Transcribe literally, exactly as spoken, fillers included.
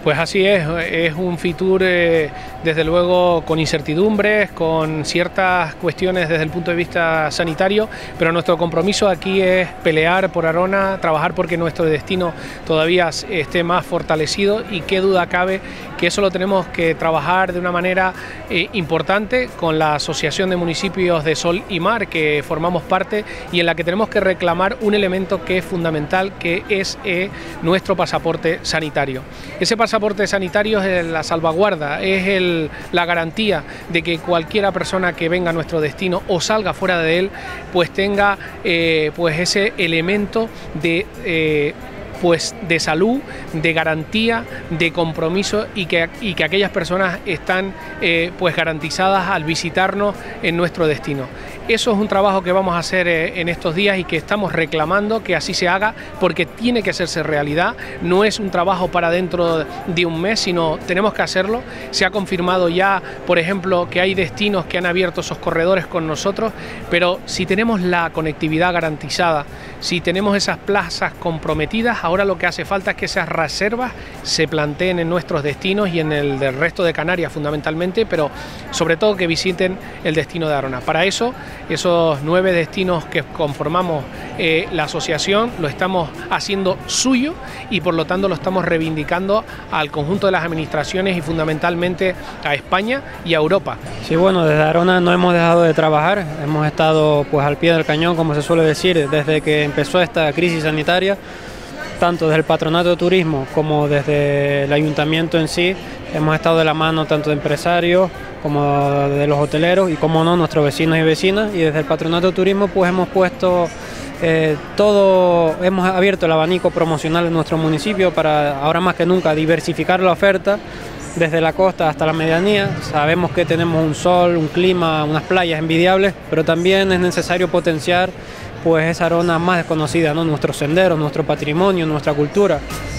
Pues así es, es un Fitur eh, desde luego con incertidumbres, con ciertas cuestiones desde el punto de vista sanitario, pero nuestro compromiso aquí es pelear por Arona, trabajar porque nuestro destino todavía esté más fortalecido, y qué duda cabe que eso lo tenemos que trabajar de una manera eh, importante con la Asociación de Municipios de Sol y Mar, que formamos parte y en la que tenemos que reclamar un elemento que es fundamental, que es eh, nuestro pasaporte sanitario. Ese pasaporte sanitario es la salvaguarda, es el, la garantía de que cualquiera persona que venga a nuestro destino o salga fuera de él, pues tenga eh, pues ese elemento de eh, pues de salud, de garantía, de compromiso, y que, y que aquellas personas están eh, pues garantizadas al visitarnos en nuestro destino. Eso es un trabajo que vamos a hacer eh, en estos días y que estamos reclamando que así se haga, porque tiene que hacerse realidad. No es un trabajo para dentro de un mes, sino tenemos que hacerlo. Se ha confirmado ya, por ejemplo, que hay destinos que han abierto esos corredores con nosotros, pero si tenemos la conectividad garantizada, si tenemos esas plazas comprometidas, ahora lo que hace falta es que esas reservas se planteen en nuestros destinos y en el del resto de Canarias fundamentalmente, pero sobre todo que visiten el destino de Arona. Para eso, esos nueve destinos que conformamos eh, la asociación lo estamos haciendo suyo, y por lo tanto lo estamos reivindicando al conjunto de las administraciones y fundamentalmente a España y a Europa. Sí, bueno, desde Arona no hemos dejado de trabajar, hemos estado pues al pie del cañón, como se suele decir, desde que empezó esta crisis sanitaria. Tanto desde el Patronato de Turismo como desde el Ayuntamiento en sí, hemos estado de la mano tanto de empresarios como de los hoteleros y, como no, nuestros vecinos y vecinas. Y desde el Patronato de Turismo pues hemos puesto eh, todo, hemos abierto el abanico promocional de nuestro municipio para, ahora más que nunca, diversificar la oferta desde la costa hasta la medianía. Sabemos que tenemos un sol, un clima, unas playas envidiables, pero también es necesario potenciar pues esa Arona más desconocida, ¿no? Nuestros senderos, nuestro patrimonio, nuestra cultura.